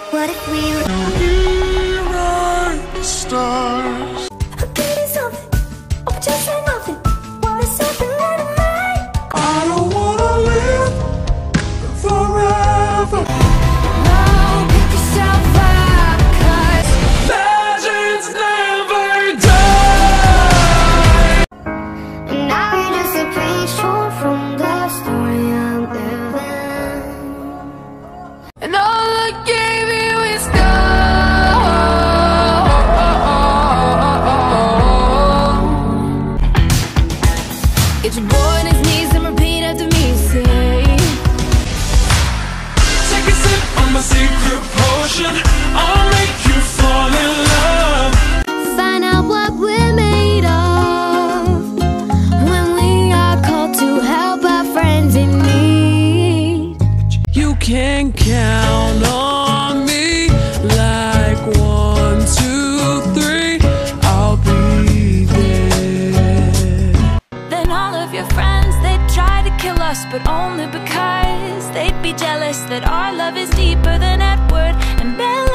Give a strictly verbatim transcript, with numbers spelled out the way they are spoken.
What if we rewrite the stars? I'll give you something, or just say nothing. What is something that I made? I don't wanna live forever. No, pick yourself up, 'cause Legends never die. and now you're just a page torn from the story I'm living. And all I gave you is gold. Get your boy on his knees and repeat after me, say. Take a sip of my secret potion. I'll make you fall in love. Find out what we're made of when we are called to help our friends in need. You can count on me like one, two, three. I'll be there. Then all of your friends, they'd try to kill us, but only because they'd be jealous that our love is deeper than Edward and Bella.